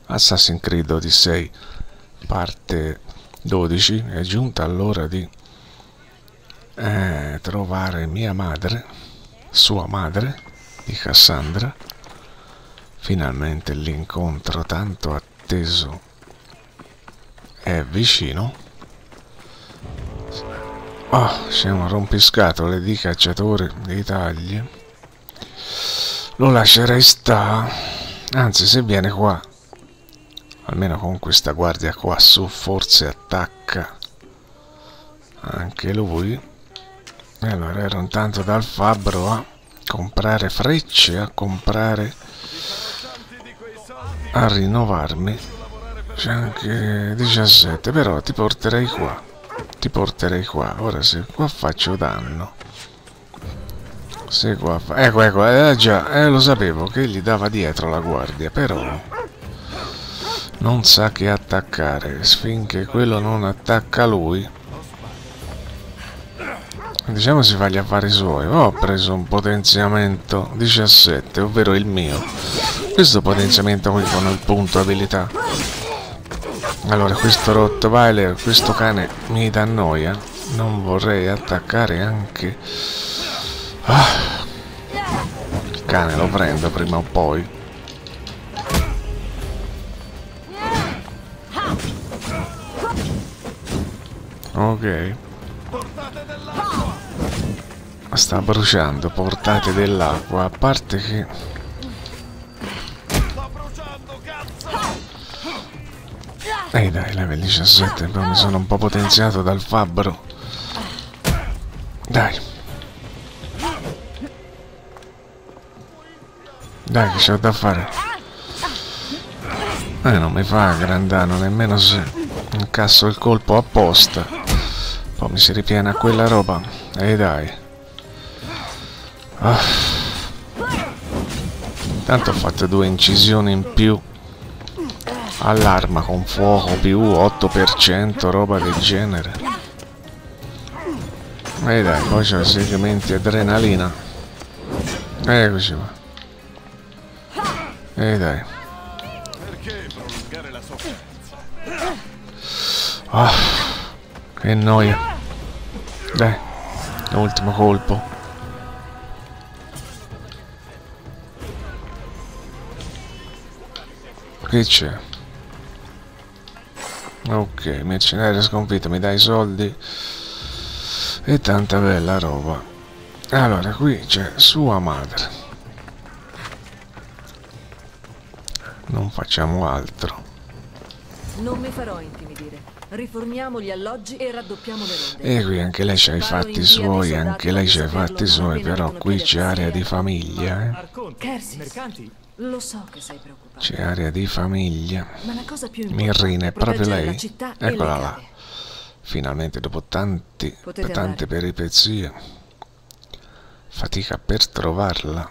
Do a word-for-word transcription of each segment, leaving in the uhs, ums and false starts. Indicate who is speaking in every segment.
Speaker 1: Assassin's Creed Odyssey parte dodici. È giunta l'ora di eh, trovare mia madre, sua madre, di Cassandra. Finalmente l'incontro tanto atteso è vicino. Oh, c'è un rompiscatole di cacciatori di taglie. Lo lascerei sta. Anzi, se viene qua, almeno con questa guardia qua su, forse attacca anche lui. E allora ero intanto dal fabbro a comprare frecce, a comprare, a rinnovarmi. C'è anche diciassette, però ti porterei qua. Ti porterei qua. Ora se qua faccio danno, se qua fa... ecco ecco, eh, già, eh, lo sapevo che gli dava dietro la guardia, però non sa che attaccare. Finché quello non attacca lui, diciamo, si fa gli affari suoi. Ho preso un potenziamento diciassette, ovvero il mio. Questo potenziamento qui con il punto abilità. Allora, questo Rottweiler, questo cane mi dà noia. Non vorrei attaccare anche... Ah. Il cane lo prendo prima o poi. Ok. Sta bruciando, portate dell'acqua. A parte che... Ehi dai, level diciassette, però mi sono un po' potenziato dal fabbro. Dai. Dai che c'ho da fare. Eh, non mi fa gran danno, nemmeno se incasso il colpo apposta. Poi mi si ripiena quella roba. Ehi dai. Ah. Tanto ho fatto due incisioni in più all'arma con fuoco più otto per cento, roba del genere. E dai, poi c'ho i segmenti adrenalina. Eccoci qua. E dai. Ah, che noia. Dai, l'ultimo colpo. Che c'è? Ok, mercenario sconfitto, mi dai i soldi e tanta bella roba. Allora, qui c'è sua madre. Non facciamo altro.
Speaker 2: Non mi farò intimidire. Riforniamo gli alloggi e raddoppiamo le ronde.
Speaker 1: E qui anche lei c'ha i fatti suoi, anche lei c'ha i fatti suoi, però qui c'è area di famiglia, eh.
Speaker 2: Kersis, lo so che sei preoccupato.
Speaker 1: C'è area di famiglia.
Speaker 2: Ma la cosa più
Speaker 1: Mirrina è proprio lei.
Speaker 2: la città e
Speaker 1: Eccola
Speaker 2: le
Speaker 1: là.
Speaker 2: cave.
Speaker 1: Finalmente, dopo tanti,
Speaker 2: Potete
Speaker 1: tante
Speaker 2: andare.
Speaker 1: peripezie, fatica per trovarla.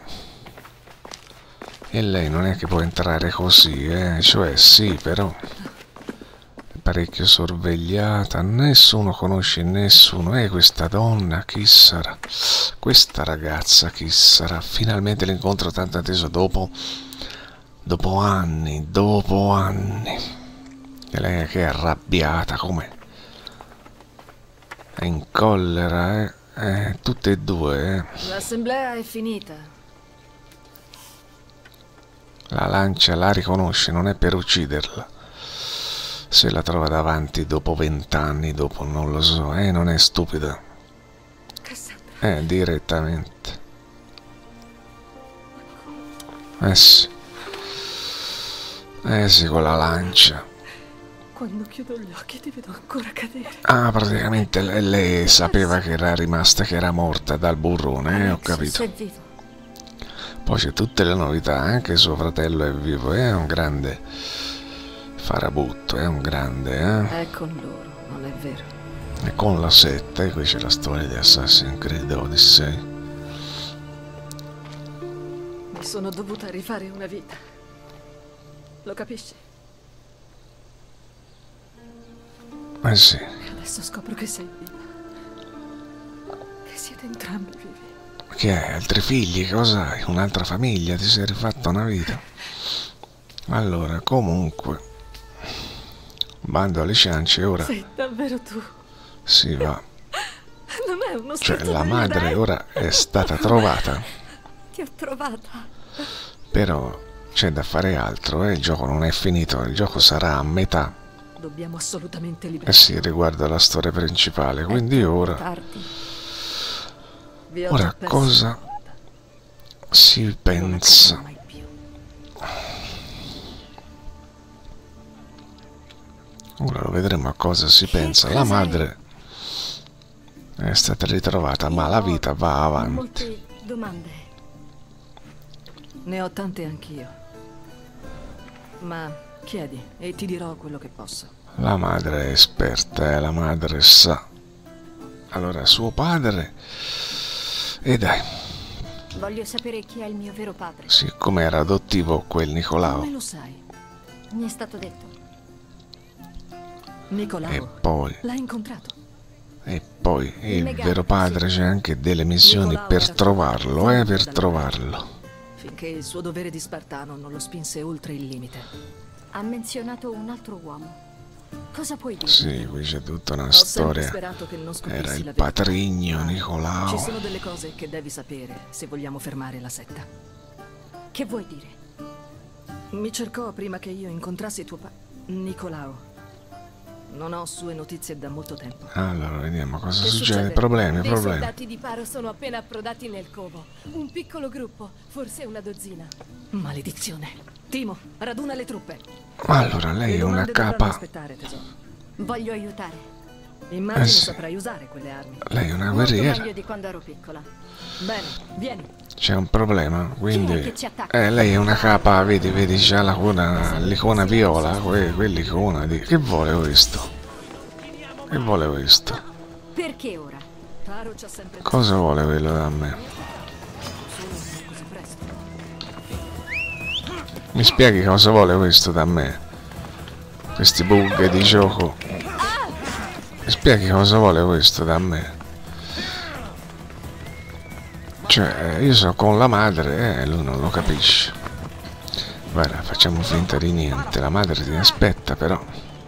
Speaker 1: E lei non è che può entrare così, eh? Cioè sì, però è parecchio sorvegliata. Nessuno conosce nessuno. E questa donna chi sarà? Questa ragazza chi sarà? Finalmente l'incontro tanto atteso dopo dopo anni, dopo anni. E lei che è arrabbiata, com'è? È in collera, eh? eh tutte e due, eh?
Speaker 2: L'assemblea è finita.
Speaker 1: La lancia la riconosce, non è per ucciderla. Se la trova davanti dopo vent'anni, dopo non lo so, eh, non è stupida.
Speaker 2: Cassandra.
Speaker 1: Eh, direttamente. Eh sì. Eh sì, con la lancia.
Speaker 2: Quando chiudo gli occhi ti vedo ancora cadere.
Speaker 1: Ah, praticamente lei, lei sapeva che era rimasta, che era morta dal burrone, eh, ho capito.
Speaker 2: Sei vivo.
Speaker 1: Poi c'è tutte le novità, anche suo fratello è vivo, è un grande farabutto, è un grande, eh.
Speaker 2: È con loro, non è vero?
Speaker 1: E con la setta, e qui c'è la storia di Assassin's Creed Odyssey.
Speaker 2: Mi sono dovuta rifare una vita. Lo capisci?
Speaker 1: Eh sì.
Speaker 2: E adesso scopro che sei viva. Che siete entrambi vivi.
Speaker 1: Che hai? Altri figli? Cosa hai? Un'altra famiglia? Ti sei rifatta una vita? Allora, comunque, bando alle ciance, ora
Speaker 2: Sei davvero tu.
Speaker 1: si va.
Speaker 2: Non è uno
Speaker 1: Cioè,
Speaker 2: scherzo
Speaker 1: la
Speaker 2: degli
Speaker 1: madre
Speaker 2: dei.
Speaker 1: ora è stata trovata,
Speaker 2: Ti ho trovata.
Speaker 1: però c'è da fare altro, eh? Il gioco non è finito, il gioco sarà a metà.
Speaker 2: Dobbiamo assolutamente
Speaker 1: Eh
Speaker 2: liberarci.
Speaker 1: sì, riguardo alla storia principale, quindi ora,
Speaker 3: Tardi.
Speaker 2: Vi ho
Speaker 1: ora
Speaker 2: già perso
Speaker 1: cosa
Speaker 2: una volta.
Speaker 1: si
Speaker 2: Non
Speaker 1: pensa?
Speaker 2: accadrà mai più.
Speaker 1: Ora lo vedremo a cosa si
Speaker 3: Che
Speaker 1: pensa. La
Speaker 3: cos'è?
Speaker 1: madre è stata ritrovata, ma la vita va
Speaker 3: Ho
Speaker 1: avanti.
Speaker 3: molte domande.
Speaker 2: Ne ho tante anch'io. Ma chiedi e ti dirò quello che posso.
Speaker 1: La madre è esperta, eh? La madre sa. Allora, suo padre... E dai,
Speaker 3: Voglio sapere chi è il mio vero padre.
Speaker 1: siccome era adottivo quel
Speaker 2: Come
Speaker 1: Nicolao,
Speaker 2: lo sai?
Speaker 3: Mi è stato detto.
Speaker 2: Nicolao.
Speaker 1: e poi...
Speaker 2: L'hai incontrato?
Speaker 1: E poi il
Speaker 3: Negato,
Speaker 1: vero padre
Speaker 3: sì.
Speaker 1: c'è anche delle missioni
Speaker 2: Nicolao
Speaker 1: per
Speaker 2: era
Speaker 1: trovarlo, eh, per
Speaker 2: dalla-
Speaker 1: trovarlo.
Speaker 2: Finché il suo dovere di Spartano non lo spinse oltre il limite.
Speaker 3: Ha menzionato un altro uomo. Cosa puoi dire?
Speaker 1: Sì, qui c'è tutta una
Speaker 2: Ho sempre
Speaker 1: storia.
Speaker 2: sperato che non scoprissi
Speaker 1: Era
Speaker 2: la
Speaker 1: il
Speaker 2: verità.
Speaker 1: patrigno
Speaker 2: Ma
Speaker 1: Nicolao.
Speaker 2: Ci sono delle cose che devi sapere se vogliamo fermare la setta.
Speaker 3: Che vuoi dire?
Speaker 2: Mi cercò prima che io incontrassi tuo pa... Nicolao. Non ho sue notizie da molto tempo.
Speaker 1: Allora, vediamo cosa
Speaker 2: Che
Speaker 1: succede.
Speaker 2: succede?
Speaker 1: Problemi,
Speaker 4: Dei
Speaker 1: problemi.
Speaker 4: soldati di Paro sono appena approdati nel covo. Un piccolo gruppo, forse una dozzina.
Speaker 2: Maledizione. Timo, raduna le truppe.
Speaker 1: Allora, lei
Speaker 2: Le
Speaker 1: è una
Speaker 2: domande dovranno
Speaker 1: capa.
Speaker 2: aspettare, tesoro.
Speaker 3: Voglio aiutare.
Speaker 2: Immagino
Speaker 1: Eh sì.
Speaker 2: saprai usare quelle armi.
Speaker 1: Lei è una
Speaker 3: Molto
Speaker 1: guerriera.
Speaker 3: meglio di quando ero piccola.
Speaker 2: Bene, vieni.
Speaker 1: C'è un problema,
Speaker 3: Chi è
Speaker 1: quindi...
Speaker 3: che ci attacca?
Speaker 1: Eh, lei è una capa, vedi, vedi, c'ha la cuna- l'icona viola, que- quell'icona di... Che vuole questo? Che vuole questo?
Speaker 3: Perché ora?
Speaker 2: Taro ci ha sempre detto
Speaker 1: Cosa vuole quello da me?
Speaker 2: solo non così presto.
Speaker 1: Mi spieghi cosa vuole questo da me? Questi bug di gioco. Mi spieghi cosa vuole questo da me? Cioè, io sono con la madre e lui non lo capisce. Guarda, facciamo finta di niente. La madre ti aspetta, però.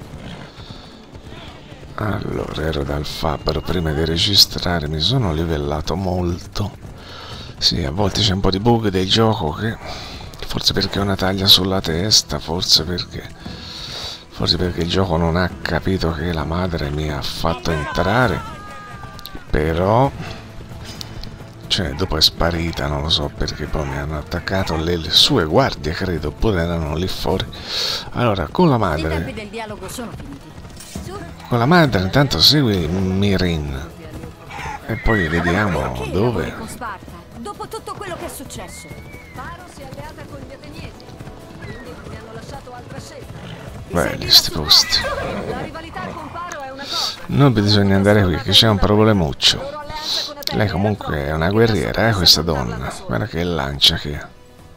Speaker 1: Allora, ero dal fabbro prima di registrare, mi sono livellato molto. Sì, a volte c'è un po' di bug del gioco che... Forse perché ho una taglia sulla testa, forse perché... Forse perché il gioco non ha capito che la madre mi ha fatto entrare. Però... Cioè, dopo è sparita, non lo so perché poi mi hanno attaccato le, le sue guardie, credo, oppure erano lì fuori. Allora, con la
Speaker 3: I tempi
Speaker 1: madre...
Speaker 3: del dialogo sono finiti. Su.
Speaker 1: Con la madre intanto segui Mirin. E poi vediamo
Speaker 3: Perché lavori
Speaker 1: dove...
Speaker 3: con Sparta? Dopo tutto quello che è successo.
Speaker 4: Paro si è alleata con gli ateniesi, quindi mi hanno lasciato altra scelta.
Speaker 1: Belli sti posti.
Speaker 4: La rivalità con Paro è una cosa.
Speaker 1: Non bisogna andare qui, che c'è un problemuccio.
Speaker 4: Loro alleanza con Atene
Speaker 1: Lei
Speaker 4: era
Speaker 1: comunque
Speaker 4: forte,
Speaker 1: è una
Speaker 4: e da
Speaker 1: guerriera,
Speaker 4: sola
Speaker 1: eh,
Speaker 4: sa
Speaker 1: questa
Speaker 4: portarla
Speaker 1: donna.
Speaker 4: da sola.
Speaker 1: Guarda che lancia che ha.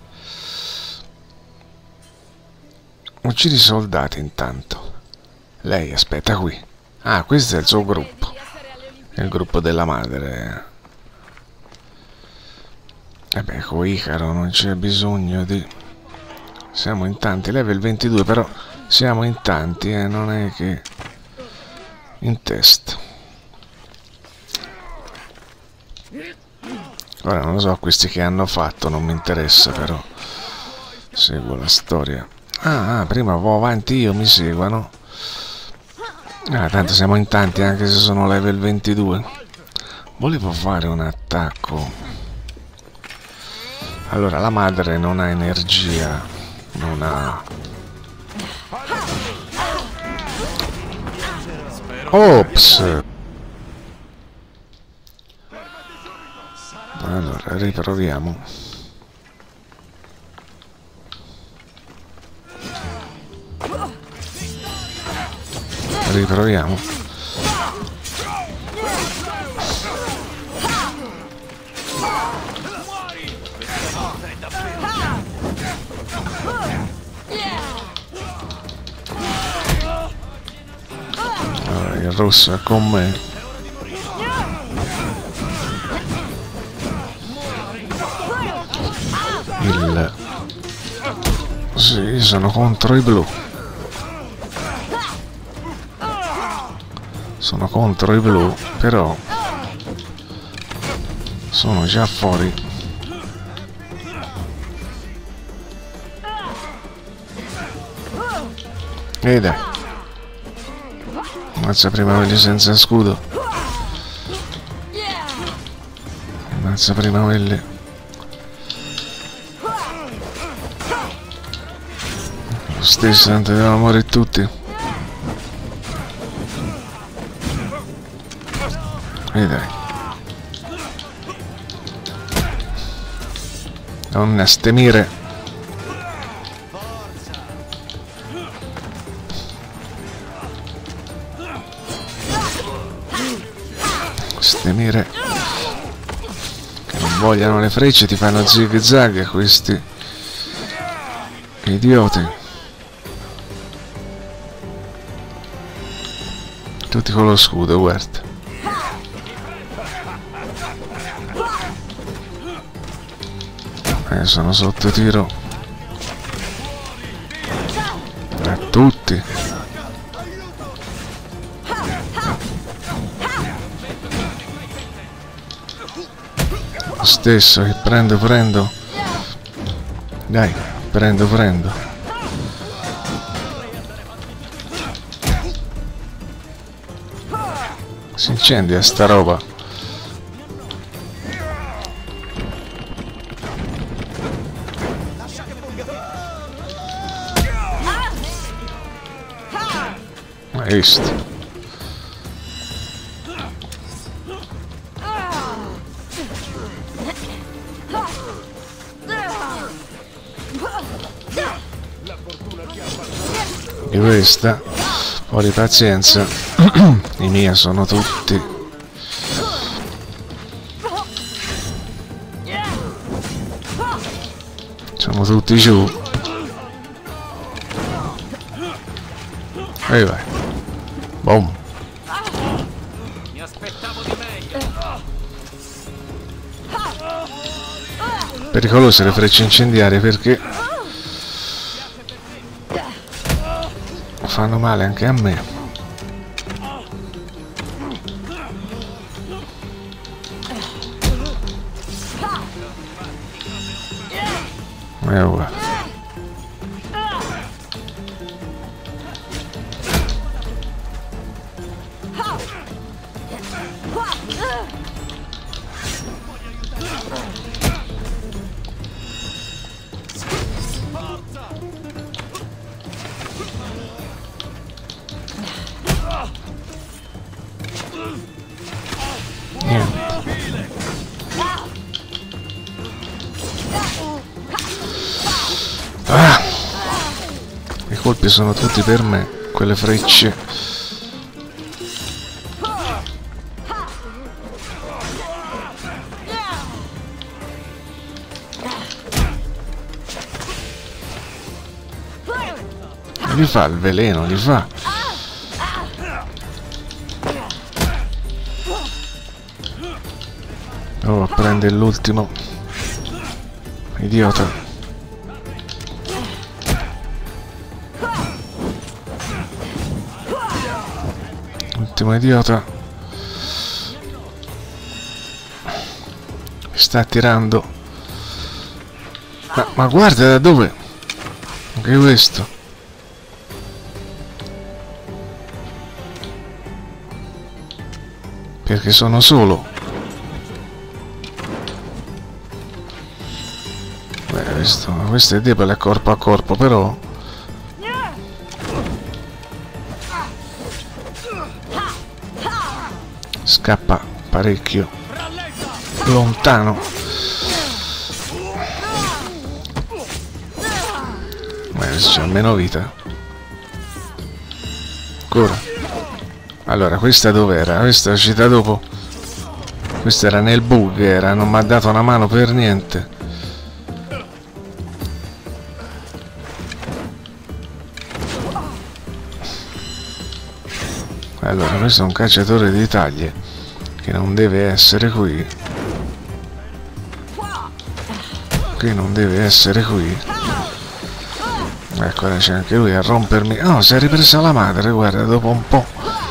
Speaker 1: Uccidi i soldati intanto. Lei aspetta qui. Ah, questo è il suo gruppo.
Speaker 4: Di essere alle Olimpiadi.
Speaker 1: È il gruppo della madre. E beh, con Icaro non c'è bisogno di... Siamo in tanti, level ventidue, però siamo in tanti, eh, non è che... In testa. Ora non lo so questi che hanno fatto, non mi interessa, però seguo la storia. Ah, ah, prima vado avanti io, mi seguono. Ah, tanto siamo in tanti anche se sono level ventidue. Volevo fare un attacco. Allora, la madre non ha energia, non ha... Ops! Allora, riproviamo. Riproviamo. Allora, il rosso è con me. Il Sì, io sono contro i blu. Sono contro i blu, però sono già fuori. E dai. Ammazza prima quelli senza scudo. Ammazza prima quelli. Lo stesso, non devono morire tutti. E dai. Donna stemire. Stemire. Che non vogliano le frecce, ti fanno zig zag questi. Che idioti. Tutti con lo scudo, guarda. Eh, sono sotto tiro. A tutti. Lo stesso, che prendo, prendo. Dai, prendo, prendo. Si incendia sta roba. Hai visto? E questa, fuori pazienza. I miei sono tutti. Siamo tutti giù. E vai. Boom.
Speaker 5: Mi aspettavo di meglio.
Speaker 1: Pericolose le frecce incendiarie perché fanno male anche a me. E uguale. Ah! I colpi sono tutti per me, quelle frecce. Li fa il veleno, li fa. Oh, prende l'ultimo. Idiota. Ultimo idiota. Mi sta tirando. Ma, ma guarda da dove? Anche questo. Perché sono solo. Beh, questo, questo è debole corpo a corpo, però. Scappa parecchio. Lontano. Ma c'è meno vita. Ancora. Allora, questa dov'era? Questa è uscita dopo. Questa era nel bug, era, non mi ha dato una mano per niente. Allora, questo è un cacciatore di taglie che non deve essere qui. Che non deve essere qui. Ecco, ora c'è anche lui a rompermi. Oh, si è ripresa la madre, guarda, dopo un po'.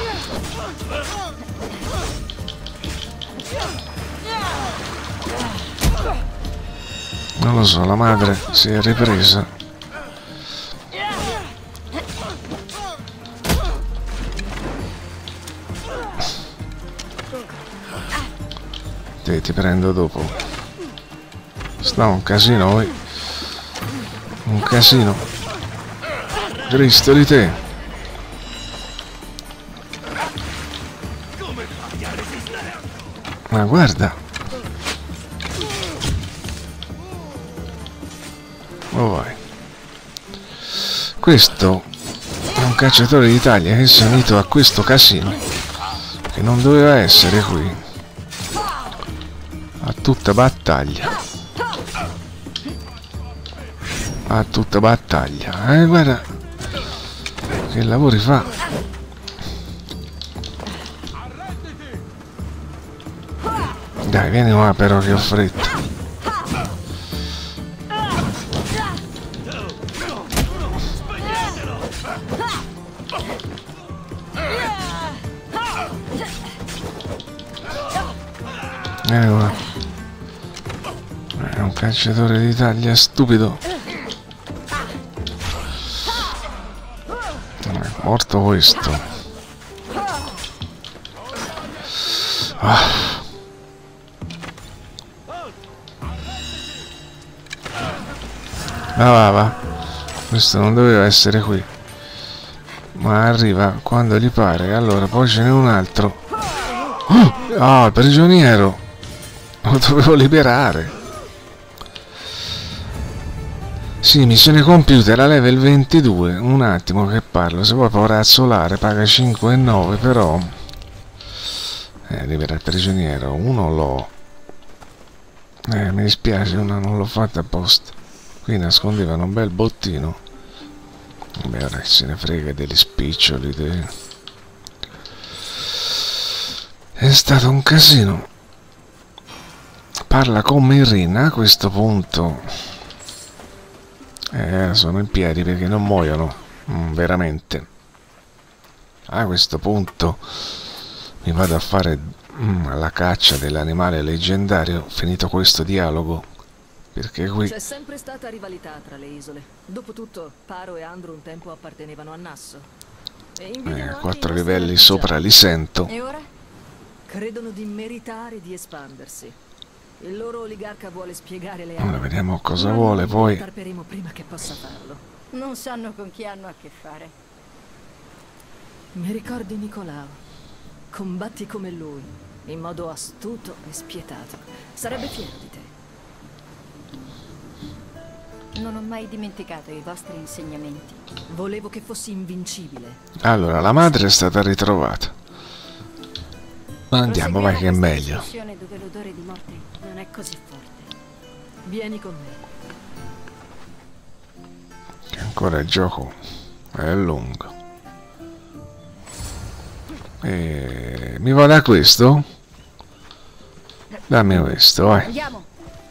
Speaker 1: Non lo so, la madre si è ripresa. Te, ti prendo dopo. Sta un casino, poi. Un casino. Cristo di te. Ma guarda. Oh vai. Questo è un cacciatore d'Italia che si è unito a questo casino che non doveva essere qui. A tutta battaglia. A tutta battaglia. Eh, guarda che lavori fa. Dai, vieni qua però che ho fretta. Vieni qua. È un cacciatore d'Italia stupido. Morto questo. Ah. Va va va. Questo non doveva essere qui. Ma arriva quando gli pare. Allora poi ce n'è un altro. Oh, oh, il prigioniero. Lo dovevo liberare. Sì, missione computer a level ventidue. Un attimo che parlo. Se vuoi razzolare paga cinque e nove, però eh, libera il prigioniero. Uno l'ho. Eh, mi dispiace, una non l'ho fatta apposta. Qui nascondevano un bel bottino. Beh, ora se ne frega degli spiccioli. De... È stato un casino. Parla con Mirina a questo punto. Eh, sono in piedi perché non muoiono, mm, veramente. A questo punto mi vado a fare mm, la caccia dell'animale leggendario, finito questo dialogo, perché qui...
Speaker 2: C'è sempre stata rivalità tra le isole. Dopotutto, Paro e Andro un tempo appartenevano a Nasso. E
Speaker 1: Eh, quattro livelli sopra li sento.
Speaker 3: E ora?
Speaker 2: Credono di meritare di espandersi. Il loro oligarca vuole spiegare le
Speaker 1: Ora
Speaker 2: armi.
Speaker 1: vediamo cosa vuole poi.
Speaker 2: Tarperemo prima che possa farlo.
Speaker 3: Non sanno con chi hanno a che fare.
Speaker 2: Mi ricordi Nicolao? Combatti come lui, in modo astuto e spietato. Sarebbe fiero di te.
Speaker 3: Non ho mai dimenticato i vostri insegnamenti.
Speaker 2: Volevo che fossi invincibile.
Speaker 1: Allora, la madre è stata ritrovata. Ma andiamo, vai che è meglio.
Speaker 3: Dove l'odore di morte non è così forte.
Speaker 2: Vieni con me.
Speaker 1: Che ancora il gioco è lungo. E... mi va da questo? Dammi questo, vai.
Speaker 3: Andiamo.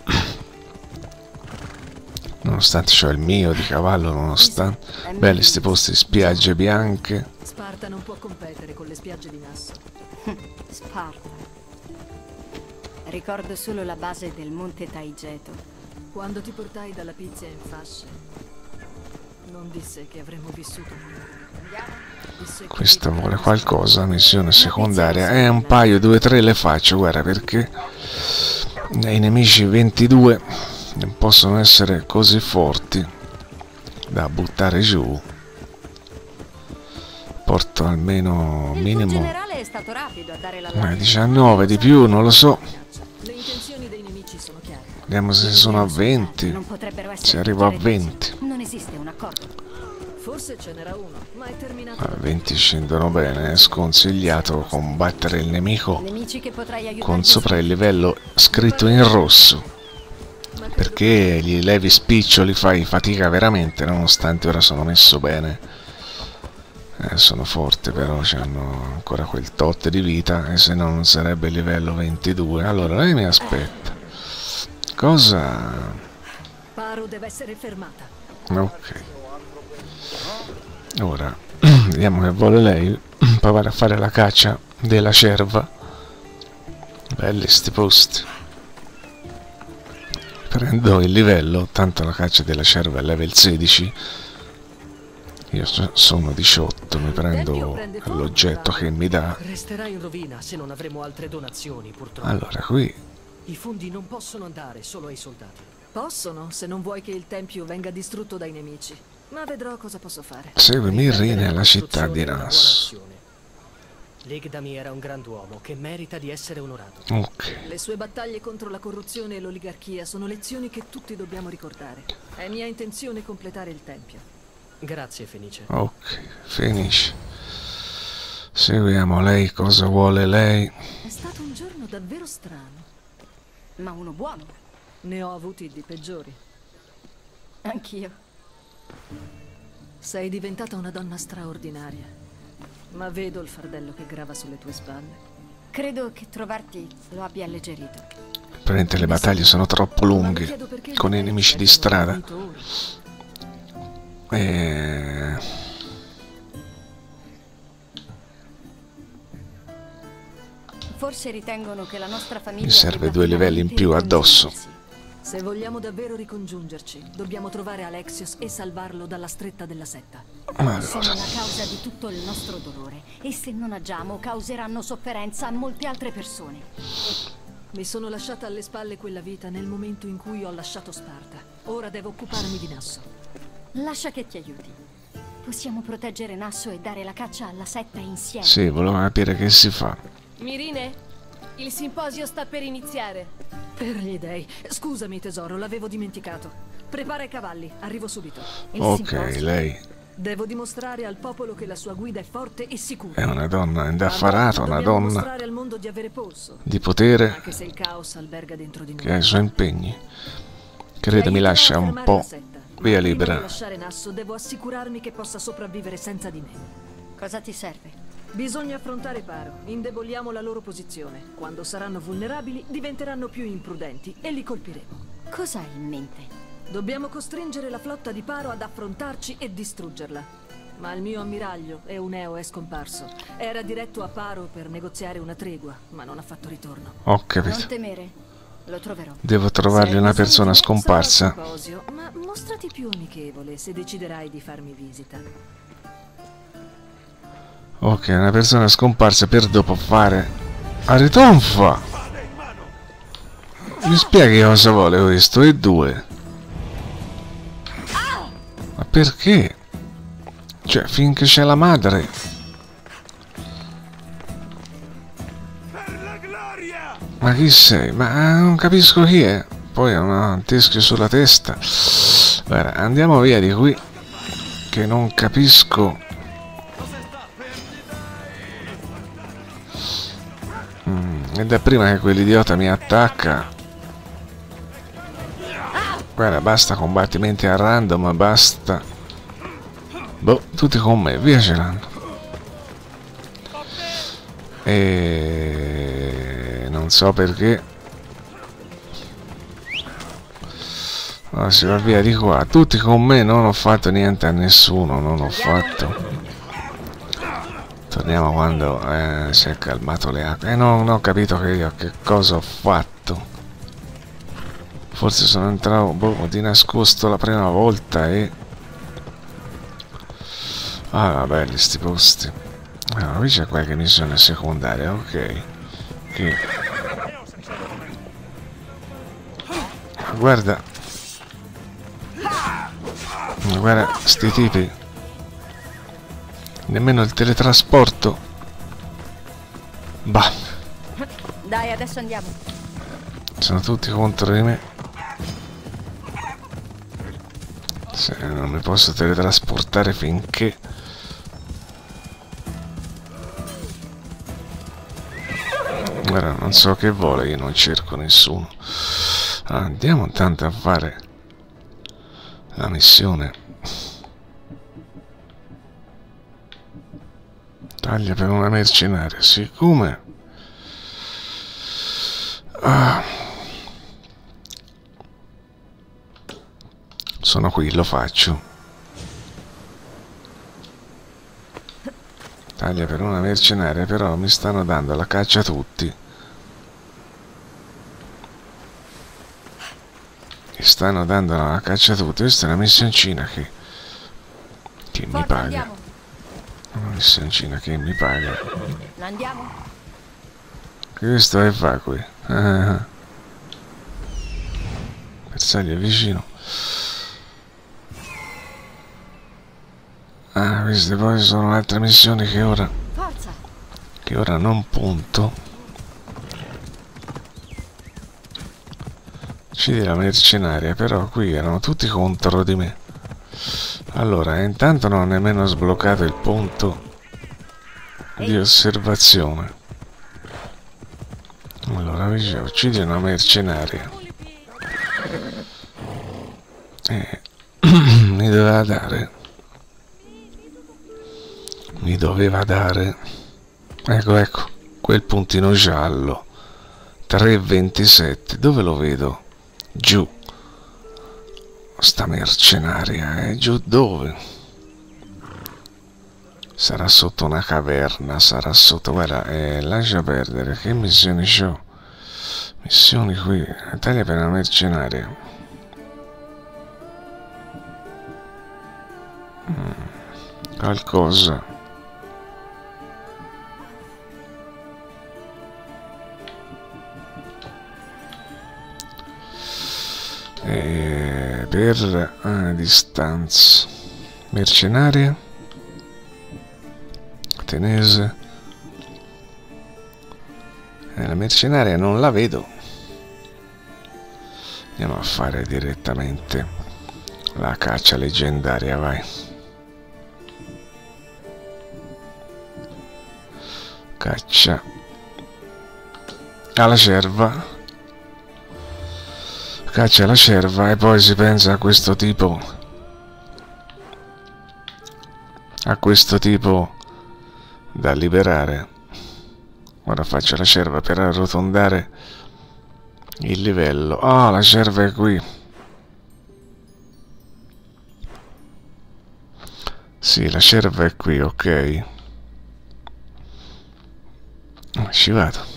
Speaker 1: Nonostante c'ho il mio di cavallo, nonostante... belli sti posti, spiagge bianche.
Speaker 2: Sparta non può competere con le spiagge di Nasso.
Speaker 3: Sparta. Ricordo solo la base del monte Taigeto.
Speaker 2: Quando ti portai dalla pizza in fasce, non disse che avremmo vissuto. Disse che
Speaker 1: Questo vuole qualcosa, missione secondaria. E un paio, due, tre le faccio, guarda, perché i nemici ventidue non possono essere così forti da buttare giù. Porto almeno minimo
Speaker 3: è stato rapido a dare la
Speaker 1: eh, diciannove di più, non lo so.
Speaker 2: le intenzioni dei nemici sono chiare.
Speaker 1: Vediamo se sono a venti.
Speaker 3: Non potrebbero essere
Speaker 1: Se arrivo a
Speaker 3: tutte le
Speaker 1: venti.
Speaker 3: voci. Non esiste un accordo.
Speaker 2: Forse ce n'era uno, ma è terminato.
Speaker 1: A venti scendono bene. È sconsigliato combattere il nemico
Speaker 3: Nemici che potrai aiutare.
Speaker 1: con sopra il livello scritto in rosso, perché gli levi spiccioli fai fatica veramente, nonostante ora sono messo bene. Eh, sono forte, però hanno ancora quel tot di vita, e se no non sarebbe livello ventidue. Allora lei mi aspetta. Cosa?
Speaker 2: Paro deve essere fermata.
Speaker 1: Ok. Ora vediamo che vuole lei. Provare a fare la caccia della cerva. Belli sti posti. Prendo il livello, tanto la caccia della cerva è level sedici. Io sono diciotto, mi prendo l'oggetto che mi dà.
Speaker 6: Resterà in rovina se non avremo altre donazioni, purtroppo.
Speaker 1: Allora, qui
Speaker 6: I fondi non possono andare solo ai soldati.
Speaker 2: Possono, se non vuoi che il tempio venga distrutto dai nemici. Ma vedrò cosa posso fare.
Speaker 1: segui Mirrine alla città di
Speaker 6: Costruzione è una buona
Speaker 1: Nass.
Speaker 6: azione. Legdami era un grand'uomo che merita di essere onorato.
Speaker 1: Ok,
Speaker 2: Le sue battaglie contro la corruzione e l'oligarchia sono lezioni che tutti dobbiamo ricordare. È mia intenzione completare il tempio.
Speaker 6: Grazie, Fenice.
Speaker 1: ok, finisce. Seguiamo lei, cosa vuole lei?
Speaker 2: È stato un giorno davvero strano.
Speaker 3: Ma uno buono.
Speaker 2: Ne ho avuti di peggiori.
Speaker 3: Anch'io.
Speaker 2: Sei diventata una donna straordinaria. Ma vedo il fardello che grava sulle tue spalle.
Speaker 3: Credo che trovarti lo abbia alleggerito.
Speaker 1: Praticamente le battaglie sono troppo lunghe con i nemici di strada. E...
Speaker 3: Forse ritengono che la nostra famiglia
Speaker 1: mi serve
Speaker 3: debba
Speaker 1: due livelli in più
Speaker 3: finalmente
Speaker 1: addosso.
Speaker 3: ricongiungersi.
Speaker 2: Se vogliamo davvero ricongiungerci, dobbiamo trovare Alexios e salvarlo dalla stretta della setta.
Speaker 3: Sono
Speaker 1: Allora,
Speaker 3: la causa di tutto il nostro dolore e se non agiamo causeranno sofferenza a molte altre persone.
Speaker 2: Mi sono lasciata alle spalle quella vita nel momento in cui ho lasciato Sparta. Ora devo occuparmi di Nasso.
Speaker 3: Lascia che ti aiuti. Possiamo proteggere Nasso e dare la caccia alla setta insieme.
Speaker 1: sì, volevo capire che si fa.
Speaker 4: Mirine, il simposio sta per iniziare.
Speaker 2: Per gli dei. Scusami tesoro, l'avevo dimenticato. Prepara i cavalli, arrivo subito.
Speaker 3: Il
Speaker 1: Ok,
Speaker 3: simposio.
Speaker 1: lei
Speaker 2: Devo dimostrare al popolo che la sua guida è forte e sicura.
Speaker 1: è una donna indaffarata, una
Speaker 2: Dobbiamo
Speaker 1: donna
Speaker 2: mostrare al mondo di avere polso,
Speaker 1: di potere
Speaker 2: anche se il caos alberga dentro di noi.
Speaker 1: che ha i suoi impegni. Credo mi lascia un po' via libera.
Speaker 2: Prima di lasciare Nasso, devo assicurarmi che possa sopravvivere senza di me.
Speaker 3: Cosa ti serve?
Speaker 2: Bisogna affrontare Paro, indeboliamo la loro posizione. Quando saranno vulnerabili, diventeranno più imprudenti e li colpiremo.
Speaker 3: Cosa hai in mente?
Speaker 2: Dobbiamo costringere la flotta di Paro ad affrontarci e distruggerla. Ma il mio ammiraglio, Euneo, è scomparso. Era diretto a Paro per negoziare una tregua, ma non ha fatto ritorno.
Speaker 1: Ho
Speaker 3: Non
Speaker 1: capito.
Speaker 3: temere, lo troverò.
Speaker 1: Devo trovargli una persona scomparsa.
Speaker 2: Sarò al simposio, ma mostrati più amichevole se deciderai di farmi visita.
Speaker 1: Ok, una persona scomparsa per dopo fare... a ritonfa! Mi spieghi cosa vuole questo? E due. Ma perché? Cioè, finché c'è la madre. Ma chi sei? Ma non capisco chi è. Poi ha un teschio sulla testa. Guarda, andiamo via di qui. Che non capisco. Mm, è da prima che quell'idiota mi attacca. Guarda, basta combattimenti a random, basta. Boh, tutti con me, via ce l'hanno. E non so perché. Oh, si va via di qua. Tutti con me, non ho fatto niente a nessuno, non ho fatto. Torniamo quando eh, si è calmato le acque. E eh, no, non ho capito che io che cosa ho fatto. Forse sono entrato boh, di nascosto la prima volta e... ah, belli sti posti. Allora, qui c'è qualche missione secondaria, ok. Che... ma guarda... ma guarda, sti tipi. Nemmeno il teletrasporto. Bah.
Speaker 3: Dai, adesso andiamo.
Speaker 1: Sono tutti contro di me. Se non mi posso teletrasportare finché... ora non so che vuole, io non cerco nessuno. Andiamo intanto a fare la missione. Taglia per una mercenaria, siccome... ah. Sono qui, lo faccio. Taglia per una mercenaria, però mi stanno dando la caccia tutti. Mi stanno dando la caccia tutti. Questa è una missioncina che, che mi paga.
Speaker 3: Andiamo.
Speaker 1: Una missioncina che mi paga.
Speaker 3: Andiamo.
Speaker 1: Questo che fa qui? Ah. Bersaglio è vicino. Ah, queste poi sono altre missioni che ora
Speaker 3: Forza.
Speaker 1: che ora non punto. Uccidi la mercenaria, però qui erano tutti contro di me. Allora, intanto non ho nemmeno sbloccato il punto di osservazione. Allora, dicevo, uccidi una mercenaria. Eh, mi doveva dare. Mi doveva dare. Ecco, ecco, quel puntino giallo. tre ventisette, dove lo vedo? Giù. Sta mercenaria, è giù dove? Sarà sotto una caverna, sarà sotto... Guarda, eh, lascia perdere, che missioni c'ho? Missioni qui, taglia per una mercenaria. Mm, qualcosa. E per ah, distanza mercenaria ateniese, e la mercenaria non la vedo. Andiamo a fare direttamente la caccia leggendaria, vai. Caccia alla cerva. Caccia la cerva e poi si pensa a questo tipo a questo tipo da liberare. Ora faccio la cerva per arrotondare il livello. Ah, oh, la cerva è qui. Sì, la cerva è qui, ok. Ci vado.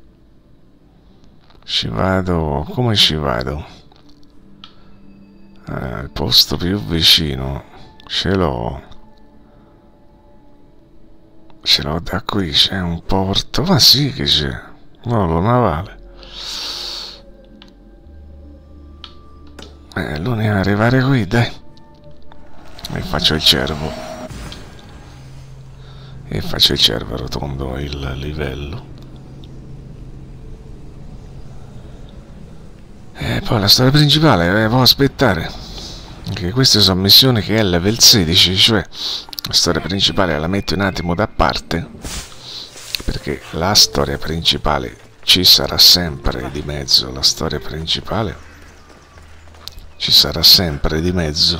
Speaker 1: Ci vado, come ci vado? Eh, il posto più vicino ce l'ho. Ce l'ho da qui, c'è un porto. Ma sì che c'è. Molo navale. Eh, l'unica a arrivare qui, dai. E faccio il cervo. E faccio il cervo, rotondo il livello. E poi la storia principale, eh, può aspettare. Anche queste sono missioni che è level sedici, cioè la storia principale la metto un attimo da parte, perché la storia principale ci sarà sempre di mezzo, la storia principale ci sarà sempre di mezzo.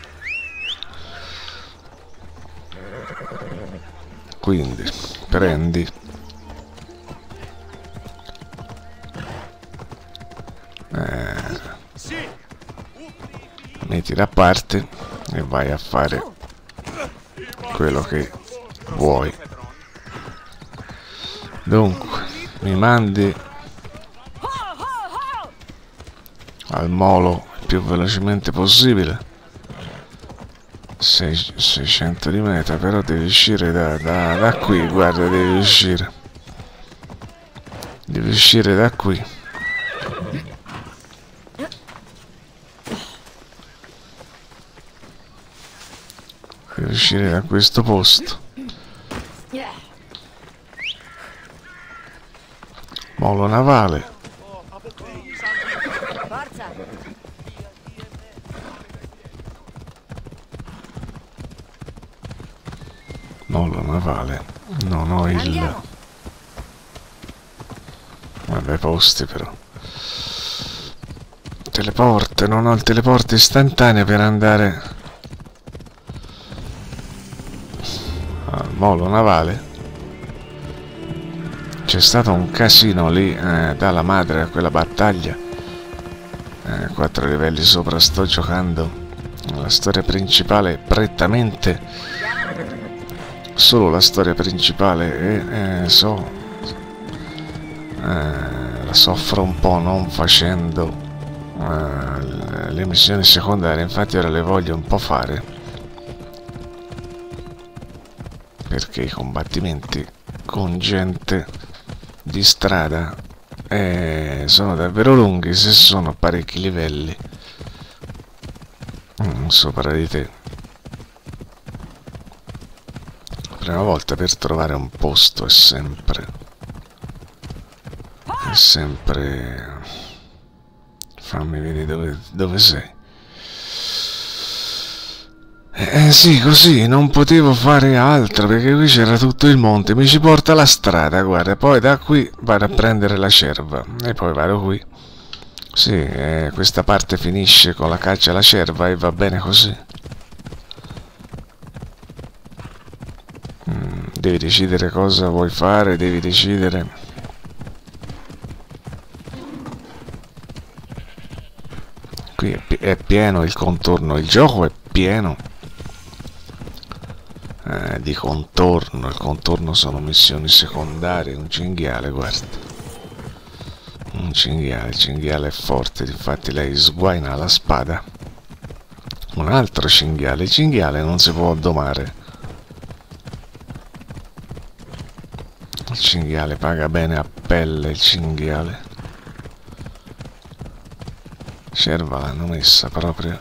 Speaker 1: Quindi, prendi. Eh, metti da parte e vai a fare quello che vuoi. Dunque, mi mandi al molo il più velocemente possibile. seicento di meta, però devi uscire da, da, da qui, guarda, devi uscire. Devi uscire da qui. Devi uscire da questo posto. Molo navale.
Speaker 3: Forza.
Speaker 1: Molo navale. Non ho il...
Speaker 3: Andiamo.
Speaker 1: Vabbè, posti però. Teleporto, non ho il teleporto istantaneo per andare al molo navale. C'è stato un casino lì, eh, dalla madre a quella battaglia. Eh, quattro livelli sopra sto giocando la storia principale prettamente solo la storia principale e eh, so eh, la soffro un po' non facendo eh, le missioni secondarie. Infatti ora le voglio un po' fare, perché i combattimenti con gente di strada eh, sono davvero lunghi se sono parecchi livelli mm, sopra di te. La prima volta per trovare un posto è sempre è sempre fammi vedere dove, dove sei. Eh sì, così non potevo fare altro, perché qui c'era tutto il monte, mi ci porta la strada, guarda, poi da qui vado a prendere la cerva e poi vado qui. Sì, eh, questa parte finisce con la caccia alla cerva e va bene così. Mm, devi decidere cosa vuoi fare, devi decidere. Qui è, pi è pieno il contorno, il gioco è pieno Eh, di contorno. Il contorno sono missioni secondarie. Un cinghiale, guarda, un cinghiale. Il cinghiale è forte, infatti lei sguaina la spada. Un altro cinghiale. Il cinghiale non si può domare. Il cinghiale paga bene a pelle, il cinghiale. Cerva l'hanno messa proprio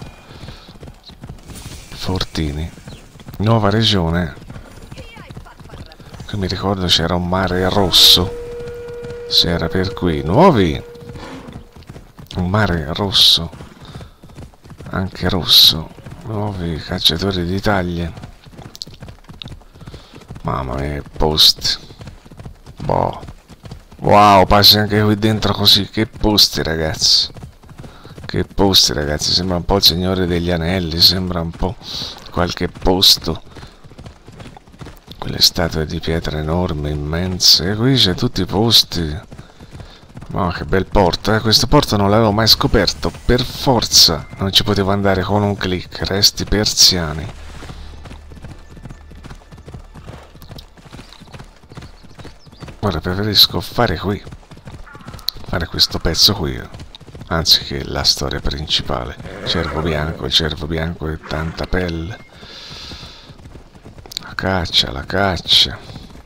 Speaker 1: fortini. Nuova regione. Qui mi ricordo c'era un mare rosso. Se era per qui. Nuovi. Un mare rosso. Anche rosso. Nuovi cacciatori di taglie. Mamma mia, posti. Boh. Wow, passi anche qui dentro così. Che posti, ragazzi. Che posti, ragazzi. Sembra un po' il Signore degli Anelli. Sembra un po' qualche posto. Quelle statue di pietra enormi, immense. E qui c'è tutti i posti. Ma che bel porto, eh? Questo porto non l'avevo mai scoperto. Per forza non ci potevo andare con un click. Resti persiani. Ora preferisco fare qui. Fare questo pezzo qui, anziché la storia principale. Cervo bianco, il cervo bianco è tanta pelle. La caccia, la caccia.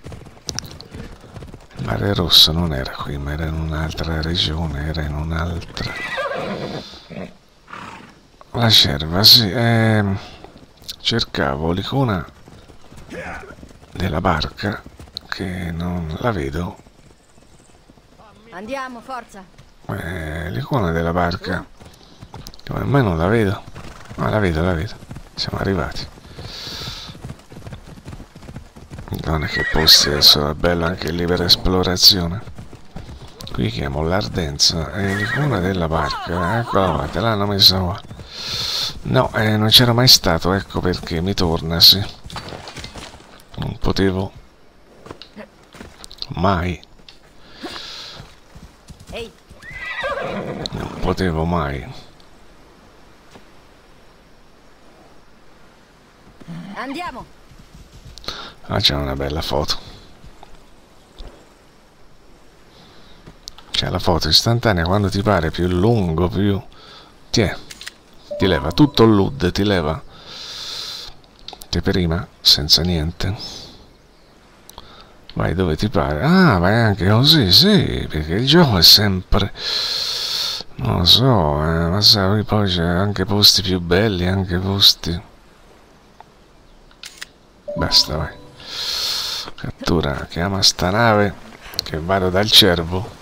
Speaker 1: Il mare rosso non era qui, ma era in un'altra regione, era in un'altra. La cerva, sì. Eh, cercavo l'icona della barca, che non la vedo.
Speaker 3: Andiamo, forza.
Speaker 1: Eh, l'icona della barca, come mai non la vedo? Ma la vedo, la vedo. Siamo arrivati. Non è che posti, adesso è bello anche lì per esplorazione. Qui chiamo l'Ardenza e l'icona della barca. Eccola qua, te l'hanno messa qua. No, eh, non c'era mai stato, ecco perché mi torna, sì. Non potevo mai.
Speaker 3: Ehi.
Speaker 1: Non potevo mai.
Speaker 3: Andiamo.
Speaker 1: Ah, c'è una bella foto. C'è la foto istantanea quando ti pare, più lungo, più... Tiè, ti leva tutto il L U D, ti leva. Ti prima, senza niente. Vai dove ti pare. Ah, vai anche così, sì, perché il gioco è sempre... Non lo so, eh, ma sai, poi c'è anche posti più belli, anche posti... Basta, vai. Cattura, chiama sta nave, che vado dal cervo.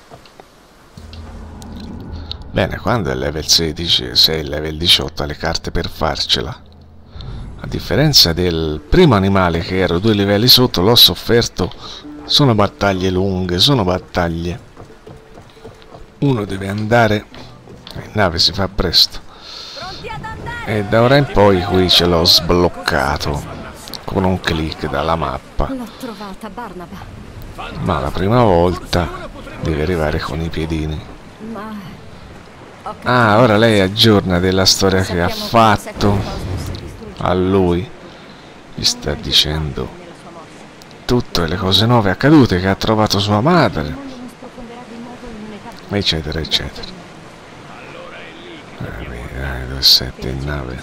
Speaker 1: Bene, quando è level sedici, sei level diciotto, alle carte per farcela. A differenza del primo animale che ero due livelli sotto, l'ho sofferto. Sono battaglie lunghe, sono battaglie. Uno deve andare, in nave si fa presto. E da ora in poi qui ce l'ho sbloccato con un click dalla mappa.
Speaker 3: L'ho trovata, Barnaba.
Speaker 1: Ma la prima volta devi arrivare con i piedini.
Speaker 3: Ma...
Speaker 1: Ah, ora lei aggiorna della storia che ha fatto a lui. Gli sta dicendo tutte le cose nuove accadute, che ha trovato sua madre, eccetera eccetera. Eh, dove sette in nave.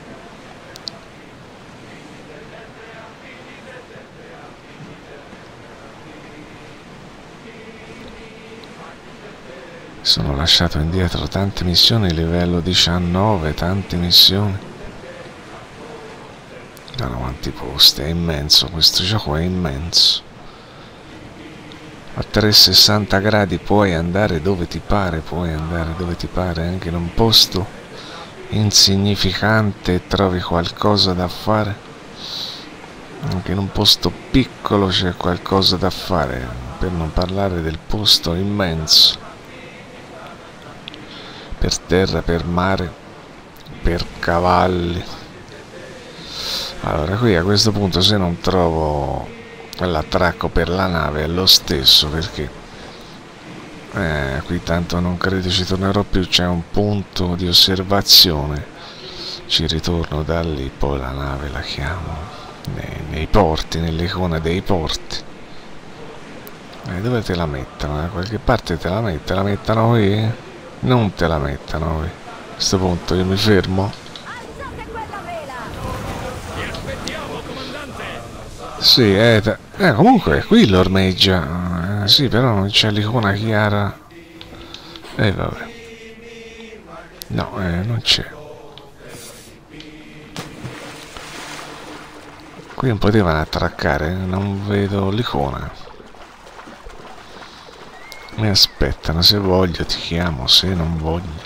Speaker 1: Sono lasciato indietro tante missioni, livello diciannove, tante missioni da novanta posti, è immenso, questo gioco è immenso. A trecentosessanta gradi puoi andare dove ti pare, puoi andare dove ti pare, anche in un posto insignificante e trovi qualcosa da fare, anche in un posto piccolo c'è qualcosa da fare, per non parlare del posto immenso, per terra, per mare, per cavalli. Allora, qui a questo punto, se non trovo l'attracco per la nave, è lo stesso, perché eh, qui tanto non credo ci tornerò più. C'è un punto di osservazione, ci ritorno da lì, poi la nave la chiamo nei, nei porti, nell'icona dei porti. E dove te la mettono? Da qualche parte te la mettono, te la mettono qui? Non te la mettono qui. A questo punto io mi fermo. Sì, eh, eh, comunque qui l'ormeggia, eh, sì, però non c'è l'icona chiara. E eh, vabbè. No, eh, non c'è. Qui non potevano attraccare, non vedo l'icona. Mi aspettano, se voglio ti chiamo, se non voglio.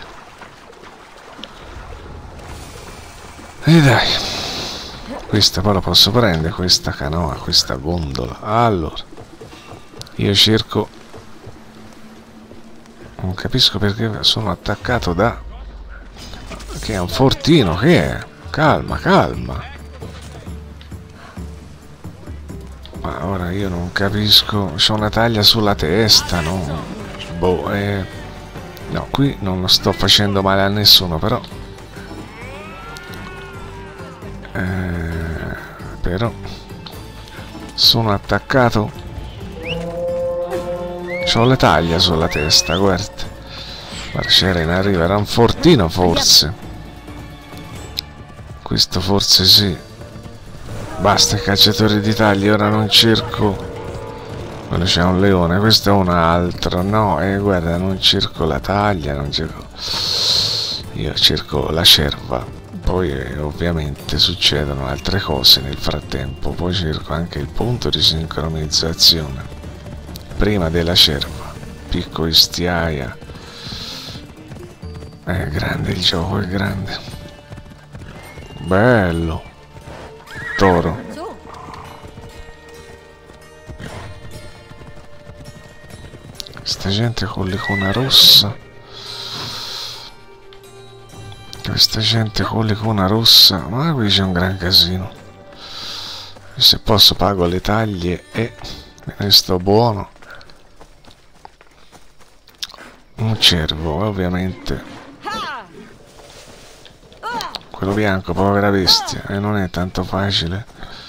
Speaker 1: E dai. Questa poi la posso prendere, questa canoa, questa gondola. Allora, io cerco... Non capisco perché sono attaccato da... Che è un fortino, che è? Calma, calma. Ma ora io non capisco... C'ho una taglia sulla testa, no? Boh, eh... No, qui non lo sto facendo male a nessuno, però... Eh... Però sono attaccato, c'ho le taglie sulla testa, guarda. Guarda, c'era in arrivo, era un fortino forse. Questo forse sì. Basta i cacciatori di taglie, ora non cerco. Quello c'è un leone, questo è un altro. No, e eh, guarda, non cerco la taglia, non cerco. Io cerco la cerva. Poi eh, ovviamente succedono altre cose nel frattempo, poi cerco anche il punto di sincronizzazione prima della cerva. Picco istiaia. È grande il gioco, è grande. Bello. Toro. Questa gente con l'icona rossa. Questa gente con l'icona rossa, ma qui c'è un gran casino. Se posso pago le taglie e me ne sto buono. Un cervo, ovviamente. Quello bianco, povera bestia, e eh, non è tanto facile.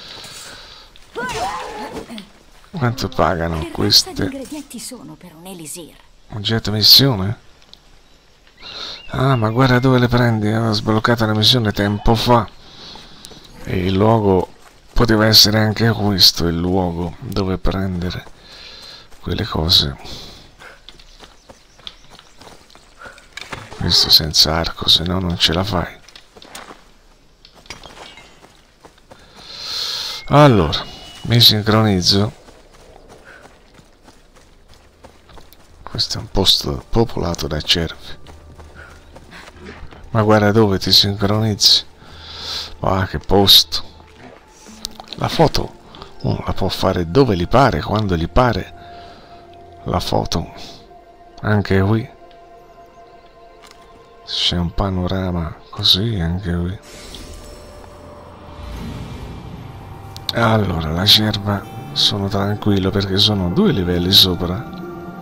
Speaker 1: Quanto pagano queste?
Speaker 3: Che ingredienti sono per un elisir?
Speaker 1: Oggetto missione? Ah, ma guarda dove le prendi, avevo sbloccato la missione tempo fa. E il luogo poteva essere anche questo, il luogo dove prendere quelle cose. Questo senza arco, se no non ce la fai. Allora, mi sincronizzo. Questo è un posto popolato da cervi. Ma guarda dove ti sincronizzi. Ah, che posto. La foto uno la può fare dove gli pare, quando gli pare. La foto anche qui. C'è un panorama così anche qui. Allora, la cerva sono tranquillo perché sono due livelli sopra.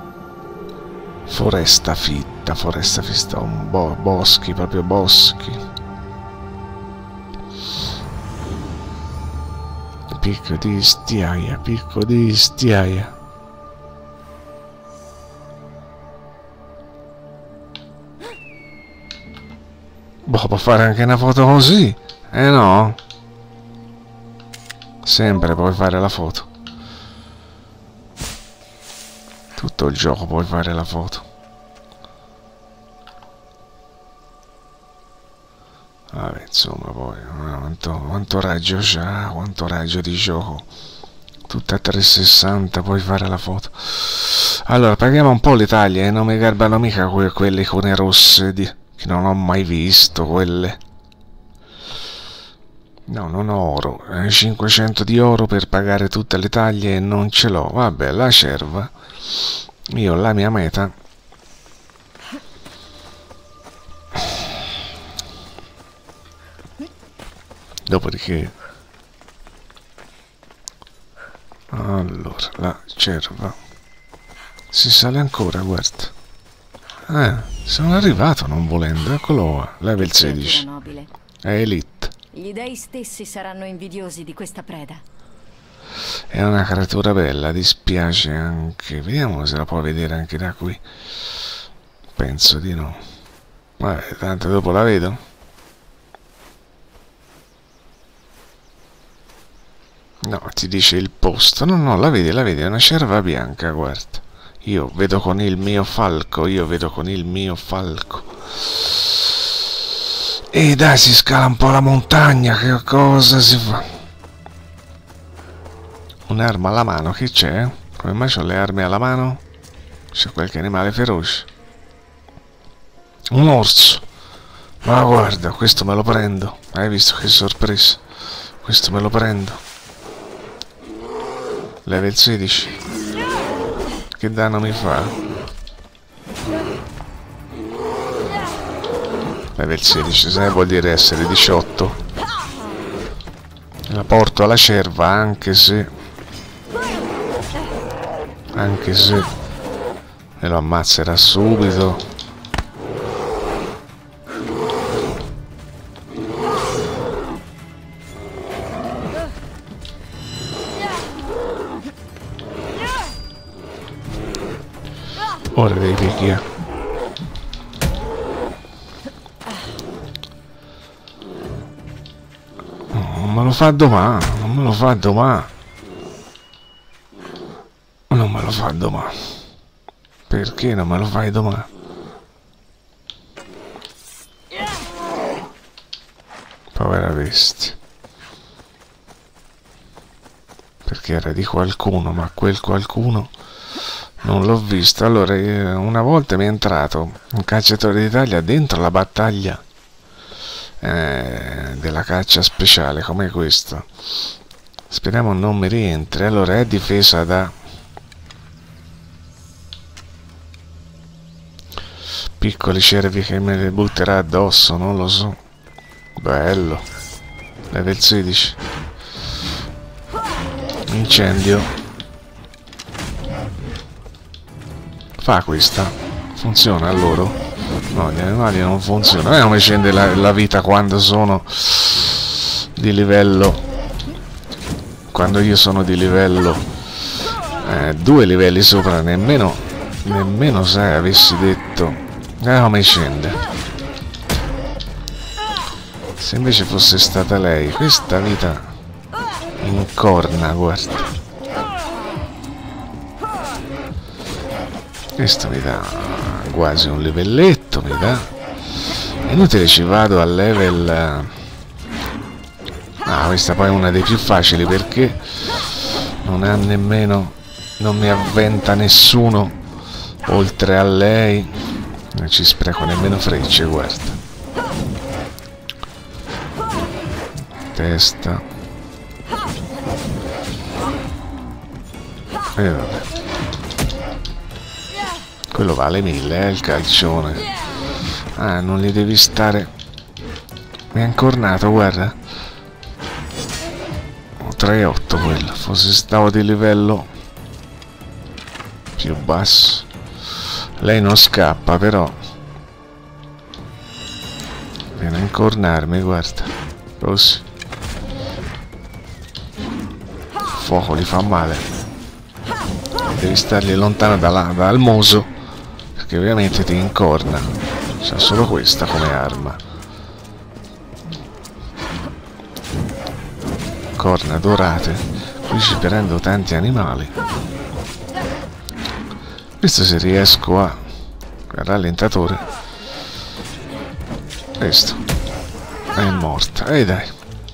Speaker 1: Foresta fitta, foresta fitta, un bo boschi, proprio boschi. picco di stiaia, picco di stiaia. Boh, può fare anche una foto così, eh no? Sempre puoi fare la foto. Tutto il gioco puoi fare la foto. Vabbè, insomma, poi quanto, quanto raggio c'ha, quanto raggio di gioco. Tutta a trecentosessanta puoi fare la foto. Allora, paghiamo un po' l'Italia e non mi garbano mica que quelle icone rosse di, che non ho mai visto, quelle. No, non ho oro. Eh, cinquecento di oro per pagare tutte le taglie e non ce l'ho. Vabbè, la cerva. Io la mia meta. Dopodiché. Allora, la cerva. Si sale ancora, guarda. Eh, sono arrivato non volendo. Eccolo qua. Level sedici. È elite.
Speaker 3: Gli dei stessi saranno invidiosi di questa preda.
Speaker 1: È una creatura bella, dispiace anche. Vediamo se la può vedere anche da qui. Penso di no. Vabbè, tanto dopo la vedo. No, ti dice il posto. No, no, la vedi, la vedi, è una cerva bianca, guarda. Io vedo con il mio falco, io vedo con il mio falco. E dai, si scala un po' la montagna, che cosa si fa? Un'arma alla mano, che c'è? Come mai ho le armi alla mano? C'è qualche animale feroce. Un orso. Ma guarda, questo me lo prendo. Hai visto che sorpresa? Questo me lo prendo. Level sedici. Che danno mi fa? Level sedici, se vuol dire essere diciotto. La porto alla cerva, anche se anche se me lo ammazzerà subito. Ora devi picchiare. Non me lo fa domani, non me lo fa domani. Non me lo fa domani. Perché non me lo fai domani? Povera bestia. Perché era di qualcuno, ma quel qualcuno non l'ho visto. Allora, una volta mi è entrato un cacciatore d'Italia dentro la battaglia Eh, della caccia speciale come questo. Speriamo non mi rientri. Allora è difesa da piccoli cervi che me le butterà addosso, non lo so. Bello. Level sedici. Incendio. Fa questa. Funziona a loro. No, gli animali non funzionano. Eh, come scende la, la vita quando sono di livello. Quando io sono di livello eh, due livelli sopra, nemmeno nemmeno sai avessi detto. Eh, come scende. Se invece fosse stata lei, questa vita incorna, guarda. Questo mi dà quasi un livelletto, mi dà. È inutile ci vado a level. Ah, questa poi è una dei più facili perché non ha nemmeno, non mi avventa nessuno oltre a lei. Non ci spreco nemmeno frecce, guarda. Testa. E vabbè. Quello vale mille, eh, il calcione. Ah, non li devi stare. Mi ha incornato, guarda. tre otto quello. Forse stavo di livello più basso. Lei non scappa, però. Viene a incornarmi, guarda. Così. fuoco gli fa male. Devi stargli lontano dalla, dal muso, perché ovviamente ti incorna. C'ha solo questa come arma. Corna dorate. Qui ci prendo tanti animali. Questo se riesco a... rallentatore. Questo. È morta. E dai.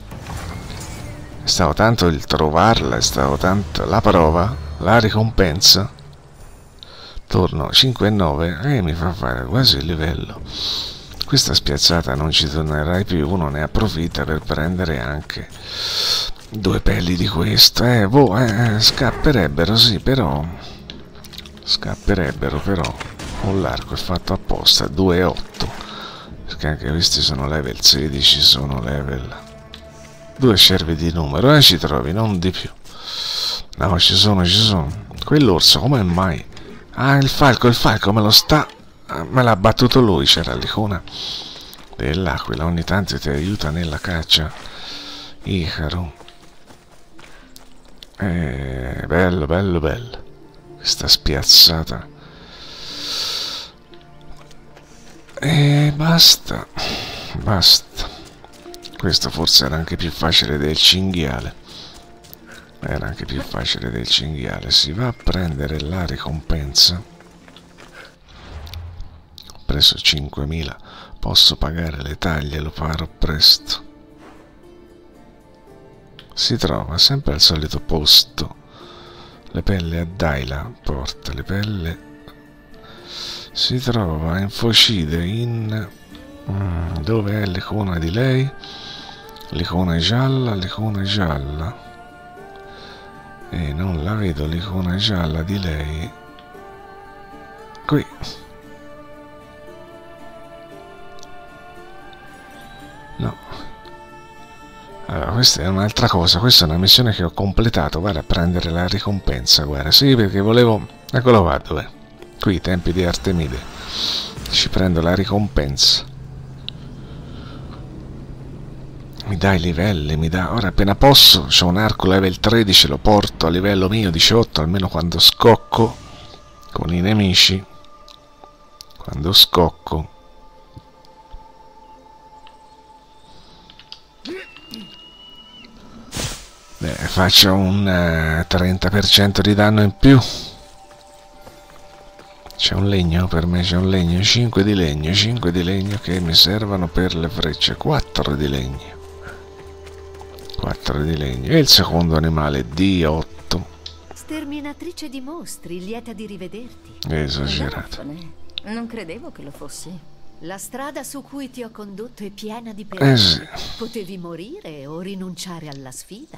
Speaker 1: È stato tanto il trovarla, è stato tanto la prova, la ricompensa. Torno cinque e nove e mi fa fare quasi il livello. Questa spiazzata non ci tornerai più, uno ne approfitta per prendere anche due pelli di questo. Eh, boh, eh, scapperebbero, sì, però... Scapperebbero, però... Con l'arco è fatto apposta, due e otto. Perché anche questi sono level sedici, sono level... Due cervi di numero, e eh, ci trovi, non di più. No, ci sono, ci sono. Quell'orso, come mai? Ah, il falco, il falco me lo sta... Me l'ha battuto lui, c'era l'icona dell'aquila, ogni tanto ti aiuta nella caccia. Icaro. Eh, bello, bello, bello. Questa spiazzata. E basta. Basta. Questo forse era anche più facile del cinghiale. Era anche più facile del cinghiale. Si va a prendere la ricompensa. Ho preso cinquemila. Posso pagare le taglie, lo farò presto. Si trova sempre al solito posto. Le pelle a Daila. Porta le pelle. Si trova in Focide in... Mm, dove è l'icona di lei? L'icona gialla, l'icona gialla. E non la vedo l'icona gialla di lei. Qui. No. Allora, questa è un'altra cosa. Questa è una missione che ho completato. Guarda, a prendere la ricompensa. Guarda, sì, perché volevo... Eccolo qua, dov'è? Qui, tempi di Artemide. Ci prendo la ricompensa. Mi dà i livelli, mi dà... Ora appena posso, c'ho un arco level tredici, lo porto a livello mio diciotto, almeno quando scocco con i nemici. Quando scocco. Beh, faccio un uh, trenta per cento di danno in più. C'è un legno, per me c'è un legno, cinque di legno, cinque di legno che mi servono per le frecce, quattro di legno. quattro di legno. E il secondo animale, D otto.
Speaker 3: Sterminatrice di mostri, lieta di rivederti.
Speaker 1: Esagerato.
Speaker 3: Non credevo che lo fossi. La strada su cui ti ho condotto è piena di pericoli.
Speaker 1: Eh sì.
Speaker 3: Potevi morire o rinunciare alla sfida.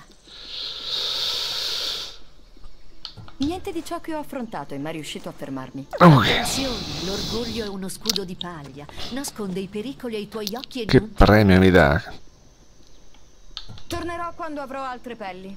Speaker 3: Niente di ciò che ho affrontato è mai riuscito a fermarmi.
Speaker 1: Ok.
Speaker 3: L'orgoglio è uno scudo di paglia. Nasconde i pericoli ai tuoi occhi e
Speaker 1: che
Speaker 3: non...
Speaker 1: premio mi dà?
Speaker 3: Tornerò quando avrò altre pelli.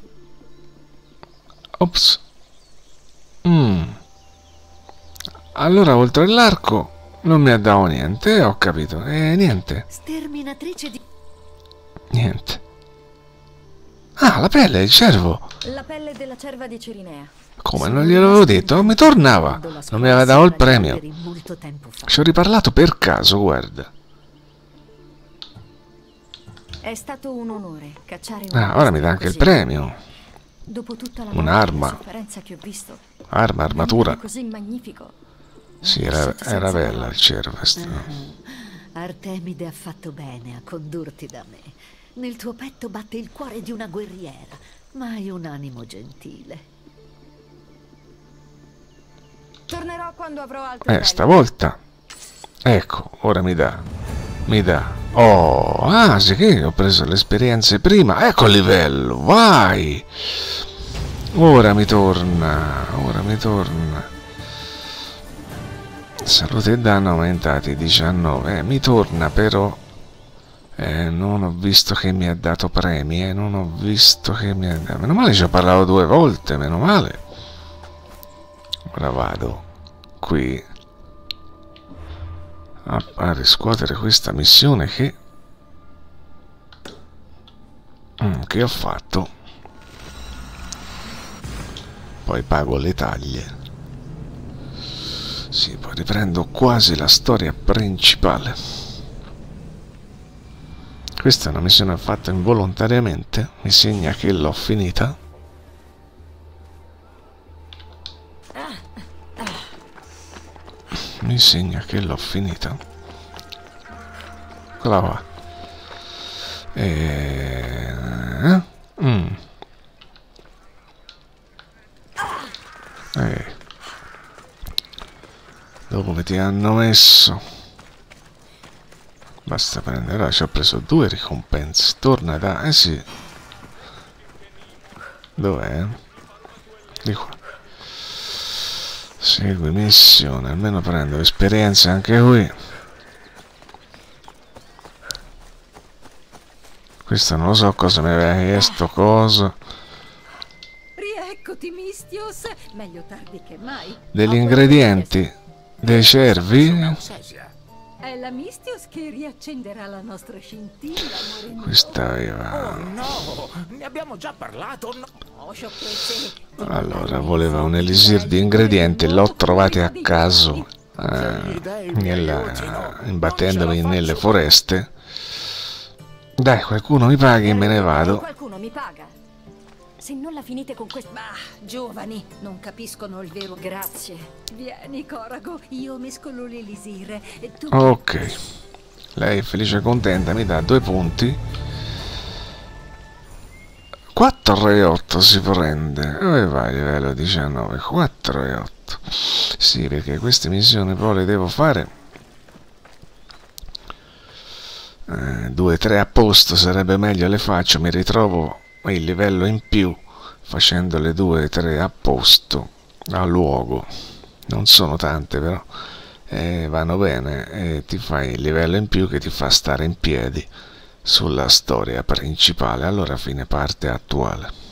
Speaker 1: Ops. Mm. Allora, oltre all'arco, non mi ha dato niente, ho capito. E eh, niente.
Speaker 3: Sterminatrice di...
Speaker 1: Niente. Ah, la pelle, il cervo.
Speaker 3: La pelle della cerva di Cirinea.
Speaker 1: Come, non gliel'avevo detto? Non mi tornava. Non mi aveva dato il premio. Ci ho riparlato per caso, guarda.
Speaker 3: È stato un onore cacciare un...
Speaker 1: Ah, ora mi dà anche il premio.
Speaker 3: Dopo tutta la
Speaker 1: un'arma.
Speaker 3: sofferenza che ho visto.
Speaker 1: Arma, armatura.
Speaker 3: Così magnifico.
Speaker 1: Sì, era, era bella il cervo.
Speaker 3: Uh-huh. Artemide ha fatto bene a condurti da me. Nel tuo petto batte il cuore di una guerriera, ma hai un animo gentile. Tornerò quando avrò altre
Speaker 1: Eh, stavolta. Ecco, ora mi dà. Mi dà. Oh, ah, sì che ho preso le esperienze prima. Ecco il livello, vai. Ora mi torna, ora mi torna. Salute e danno aumentati diciannove. Eh, mi torna però. Eh, non ho visto che mi ha dato premi, eh, non ho visto che mi ha dato... Meno male ci ho parlato due volte, meno male. Ora vado qui a, a riscuotere questa missione che... Mm, che ho fatto. poi pago le taglie. Sì, poi riprendo quasi la storia principale. Questa è una missione fatta involontariamente, mi segna che l'ho finita. Mi segna che l'ho finita. Eccola qua. E... Mm. E... Dopo che ti hanno messo, basta prendere. Allora ci ho preso due ricompense. Torna da... eh sì. Dov'è? Di qua. Segui missione. Almeno prendo esperienza anche qui. Questo non lo so cosa mi aveva chiesto, cosa.
Speaker 3: Rieccoti, Mistios. Meglio tardi che mai.
Speaker 1: Degli ingredienti. Dei cervi?
Speaker 3: È la Mistios che riaccenderà la nostra scintilla, amore mio.
Speaker 1: Questa aveva...
Speaker 5: Oh no, ne abbiamo già parlato. No.
Speaker 3: Oh, sciocchezze.
Speaker 1: Allora, voleva un elisir di ingredienti, l'ho trovato a caso, eh, nella, imbattendomi nelle foreste. Dai, qualcuno mi paghi e me ne vado.
Speaker 3: Qualcuno mi paga. Se non la finite con questo... Bah, giovani, non capiscono il vero... Grazie. Vieni, Corago, io mescolo l'elisir e tu...
Speaker 1: Ok. Lei, felice e contenta, mi dà due punti. quattro e otto si prende. Dove vai, livello diciannove? quattro e otto. Sì, perché queste missioni poi le devo fare. due tre a posto, sarebbe meglio le faccio, mi ritrovo il livello in più facendo le due tre a posto a luogo. Non sono tante, però eh, vanno bene e ti fai il livello in più che ti fa stare in piedi sulla storia principale. Allora, fine parte attuale.